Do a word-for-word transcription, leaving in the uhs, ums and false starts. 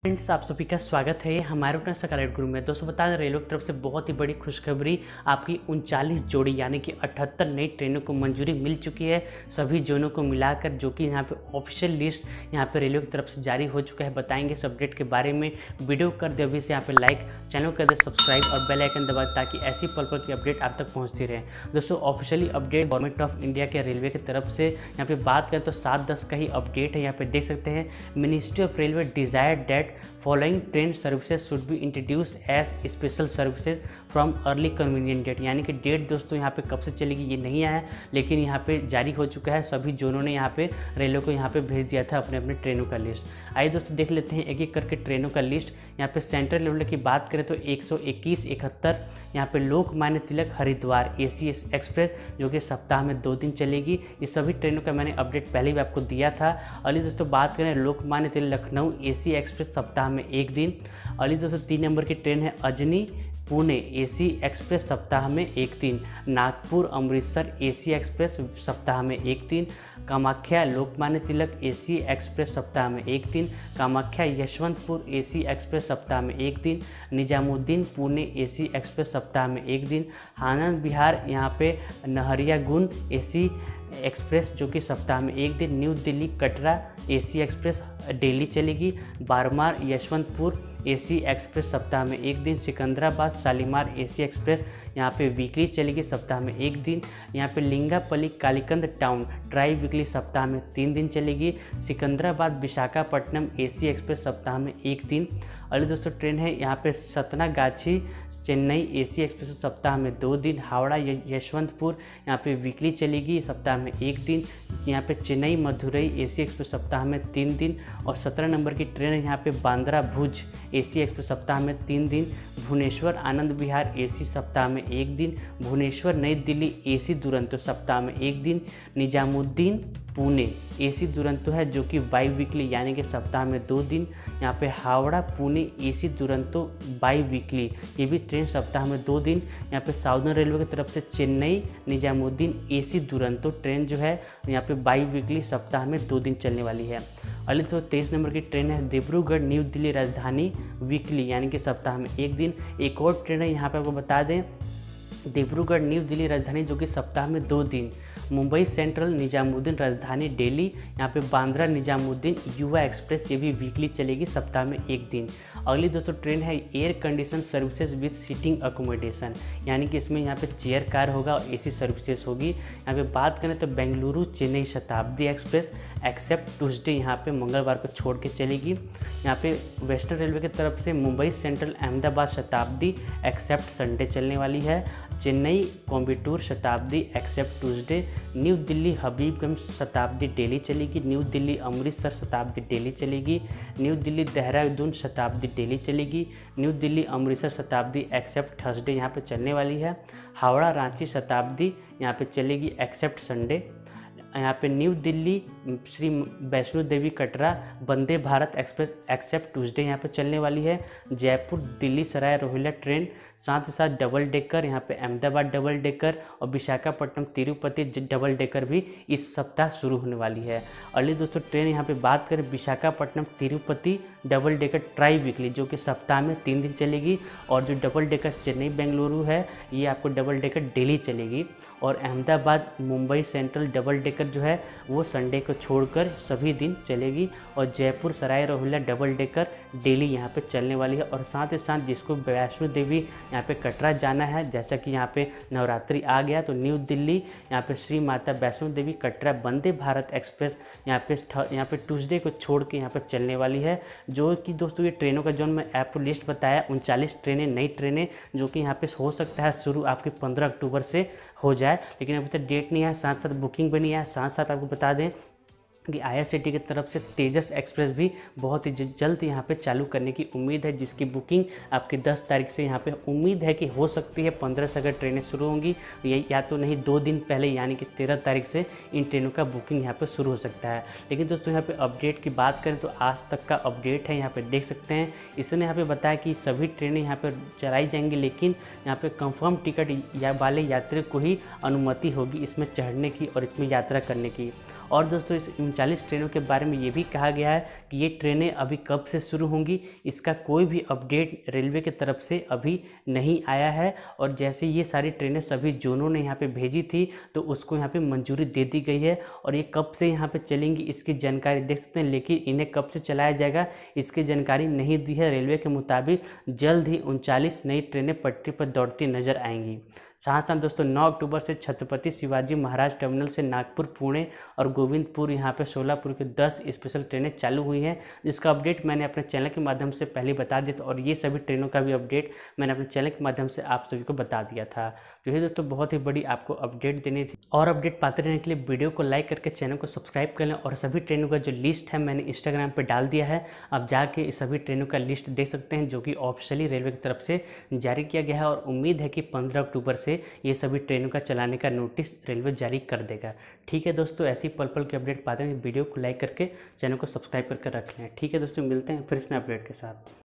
Friends, आप सभी का स्वागत है हमारे अपना सकालेट गुरु में। दोस्तों बता दें, रेलवे की तरफ से बहुत ही बड़ी खुशखबरी, आपकी उनचालीस जोड़ी यानी कि अठहत्तर नई ट्रेनों को मंजूरी मिल चुकी है। सभी जोनों को मिलाकर, जो कि यहाँ पे ऑफिशियल लिस्ट यहाँ पे रेलवे की तरफ से जारी हो चुका है। बताएंगे इस अपडेट के बारे में। वीडियो कर दे अभी से यहाँ पे लाइक, चैनल कर दे सब्सक्राइब और बेल आइकन दबा, ताकि ऐसी पल पल की अपडेट आप तक पहुँचती रहे। दोस्तों officially update government of India के रेलवे की तरफ से यहाँ पे बात करें तो सात दस का ही अपडेट है। यहाँ पे देख सकते हैं, ministry of railway desire date following train services should be introduce as special services from early convenient date. यानी कि डेट दोस्तों यहाँ पे कब से चलेगी ये नहीं आया है, लेकिन यहाँ पे जारी हो चुका है। सभी जोनों ने यहाँ पे रेलवे को यहाँ पे भेज दिया था अपने अपने ट्रेनों का लिस्ट। आइए दोस्तों देख लेते हैं एक एक करके ट्रेनों का लिस्ट। यहाँ पे सेंट्रल लेवल की बात करें तो एक सौ इक्कीस इकहत्तर यहाँ पे लोकमान्य तिलक हरिद्वार एसी एक्सप्रेस, जो कि सप्ताह में दो दिन चलेगी। ये सभी ट्रेनों का मैंने अपडेट पहले भी आपको दिया था। अली दोस्तों बात करें लोकमान्य तिलक लखनऊ एसी एक्सप्रेस सप्ताह में एक दिन। अली दोस्तों तीन नंबर की ट्रेन है अजनी पुणे एसी एक्सप्रेस सप्ताह में एक दिन। नागपुर अमृतसर एसी एक्सप्रेस सप्ताह में एक दिन। कामाख्या लोकमान्य तिलक एसी एक्सप्रेस सप्ताह में एक दिन। कामाख्या यशवंतपुर एसी एक्सप्रेस सप्ताह में एक दिन। निजामुद्दीन पुणे एसी एक्सप्रेस सप्ताह में एक दिन। आनंद विहार यहाँ पे नहरियागुंज एसी एक्सप्रेस, जो कि सप्ताह में एक दिन। New Delhi Katra AC express daily चलेगी। बारमार यशवंतपुर एसी एक्सप्रेस सप्ताह में एक दिन। सिकंदराबाद शालीमार एसी एक्सप्रेस यहाँ पे वीकली चलेगी सप्ताह में एक दिन। यहाँ पे लिंगापल्ली कालीकंद टाउन ट्राई वीकली सप्ताह में तीन दिन चलेगी। सिकंदराबाद विशाखापट्टनम एसी एक्सप्रेस सप्ताह में एक दिन। अगली दोस्तों ट्रेन है यहाँ पे सतनागाछी चेन्नई एसी एक्सप्रेस सप्ताह में दो दिन। हावड़ा यशवंतपुर यहाँ पे वीकली चलेगी सप्ताह में एक दिन। यहाँ पे चेन्नई मदुरई एसी एक्सप्रेस सप्ताह में तीन दिन। और सत्रह नंबर की ट्रेन है यहाँ पे बांद्रा भुज एसी एक्सप्रेस सप्ताह में तीन दिन। भुवनेश्वर आनंद विहार एसी सप्ताह में एक दिन। भुवनेश्वर नई दिल्ली एसी दुरंतो सप्ताह में एक दिन। निजामुद्दीन पुणे एसी दुरंतो है, जो कि बाई वीकली यानी कि सप्ताह में दो दिन। यहाँ पे Howrah Pune AC Duronto biweekly, ये भी ट्रेन सप्ताह में दो दिन। यहाँ पे साउदर्न रेलवे की तरफ से चेन्नई निजामुद्दीन एसी दुरंतो ट्रेन जो है यहाँ पे बाई वीकली सप्ताह में दो दिन चलने वाली है। अगली तो तेईस नंबर की ट्रेन है डिब्रूगढ़ न्यू दिल्ली राजधानी वीकली, यानी कि सप्ताह में एक दिन। एक और ट्रेन है यहाँ पे आपको बता दें, डिब्रूगढ़ न्यू दिल्ली राजधानी, जो कि सप्ताह में दो दिन। मुंबई सेंट्रल निजामुद्दीन राजधानी दिल्ली, यहाँ पे बांद्रा निजामुद्दीन युवा एक्सप्रेस, ये भी वीकली चलेगी सप्ताह में एक दिन। अगली दोस्तों ट्रेन है air condition services with seating accommodation, यानी कि इसमें यहाँ पे चेयर कार होगा और एसी सर्विसेज होगी। यहाँ पे बात करें तो बेंगलुरु चेन्नई शताब्दी एक्सप्रेस एक्सेप्ट ट्यूसडे यहाँ पे मंगलवार को छोड़ के चलेगी। यहाँ पे वेस्टर्न रेलवे की तरफ से Mumbai central Ahmedabad Shatabdi accept Sunday चलने वाली है। Chennai Coimbatore Shatabdi except Tuesday. New Delhi Habibganj Shatabdi daily चलेगी। न्यू दिल्ली अमृतसर शताब्दी डेली चलेगी। न्यू दिल्ली देहरादून शताब्दी डेली चलेगी। New Delhi Amritsar Shatabdi accept Thursday यहाँ पे चलने वाली है। हावड़ा रांची शताब्दी यहाँ पे चलेगी एक्सेप्ट संडे। यहाँ पे New Delhi Shri Vaishno Devi Katra Vande Bharat express except Tuesday यहाँ पे चलने वाली है। जयपुर दिल्ली सराय रोहिल्ला ट्रेन, साथ ही साथ डबल डेकर यहाँ पे अहमदाबाद डबल डेकर और विशाखापट्टनम तिरुपति डबल डेकर भी इस सप्ताह शुरू होने वाली है। अगली दोस्तों ट्रेन यहाँ पे बात करें Visakhapatnam Tirupati double decker triweekly, जो कि सप्ताह में तीन दिन चलेगी। और जो डबल डेकर चेन्नई बेंगलुरु है, ये आपको डबल डेकर डेली चलेगी। और Ahmedabad Mumbai central double decker जो है वो संडे को छोड़कर सभी दिन चलेगी। और Jaipur Sarai Rohilla double decker daily यहाँ पे चलने वाली है। और साथ ही साथ जिसको वैष्णो देवी यहाँ पे कटरा जाना है, जैसा कि यहाँ पे नवरात्रि आ गया, तो न्यू दिल्ली यहाँ पे श्री माता वैष्णो देवी कटरा वंदे भारत एक्सप्रेस यहाँ पे यहाँ पे ट्यूसडे को छोड़ के यहाँ पे चलने वाली है। जो कि दोस्तों ये ट्रेनों का जो मैं आपको लिस्ट बताया, उनचालीस ट्रेनें नई ट्रेनें, जो कि यहाँ पे हो सकता है शुरू आपके पंद्रह अक्टूबर से हो जाए, लेकिन अभी तक डेट नहीं है। साथ साथ बुकिंग भी नहीं है। साथ साथ आपको बता दें कि आईआरसीटी की तरफ से तेजस एक्सप्रेस भी बहुत ही जल्द यहाँ पे चालू करने की उम्मीद है, जिसकी बुकिंग आपकी दस तारीख से यहाँ पे उम्मीद है कि हो सकती है। पंद्रह से अगर ट्रेनें शुरू होंगी, ये या तो नहीं दो दिन पहले यानी कि तेरह तारीख से इन ट्रेनों का बुकिंग यहाँ पे शुरू हो सकता है। लेकिन दोस्तों यहाँ पे अपडेट की बात करें तो आज तक का अपडेट है, यहाँ पे देख सकते हैं। इसने यहाँ पे बताया कि सभी ट्रेनें यहाँ पर चलाई जाएंगी, लेकिन यहाँ पे कंफर्म टिकट या वाले यात्री को ही अनुमति होगी इसमें चढ़ने की और इसमें यात्रा करने की। और दोस्तों इस उनचालीस ट्रेनों के बारे में ये भी कहा गया है कि ये ट्रेनें अभी कब से शुरू होंगी, इसका कोई भी अपडेट रेलवे की तरफ से अभी नहीं आया है। और जैसे ये सारी ट्रेनें सभी जोनों ने यहाँ पे भेजी थी तो उसको यहाँ पे मंजूरी दे दी गई है। और ये कब से यहाँ पे चलेंगी इसकी जानकारी देख सकते हैं, लेकिन इन्हें कब से चलाया जाएगा इसकी जानकारी नहीं दी है। रेलवे के मुताबिक जल्द ही उनचालीस नई ट्रेनें पटरी पर दौड़ती नजर आएंगी। साथ साथ दोस्तों नौ अक्टूबर से छत्रपति शिवाजी महाराज टर्मिनल से नागपुर, पुणे और गोविंदपुर यहाँ पे सोलापुर के दस स्पेशल ट्रेनें चालू हुई हैं, जिसका अपडेट मैंने अपने चैनल के माध्यम से पहले बता दिया था। और ये सभी ट्रेनों का भी अपडेट मैंने अपने चैनल के माध्यम से आप सभी को बता दिया था। तो ये दोस्तों बहुत ही बड़ी आपको अपडेट देनी थी। और अपडेट पाते रहने के लिए वीडियो को लाइक करके चैनल को सब्सक्राइब कर लें। और सभी ट्रेनों का जो लिस्ट है मैंने इंस्टाग्राम पर डाल दिया है, आप जाके इस सभी ट्रेनों का लिस्ट देख सकते हैं, जो कि ऑफिशियली रेलवे की तरफ से जारी किया गया है। और उम्मीद है कि पंद्रह अक्टूबर से ये सभी ट्रेनों का चलाने का नोटिस रेलवे जारी कर देगा। ठीक है दोस्तों, ऐसी पल पल के अपडेट पाते हैं वीडियो को लाइक करके चैनल को सब्सक्राइब करके रख लें। ठीक है दोस्तों, मिलते हैं फिर इस नए अपडेट के साथ।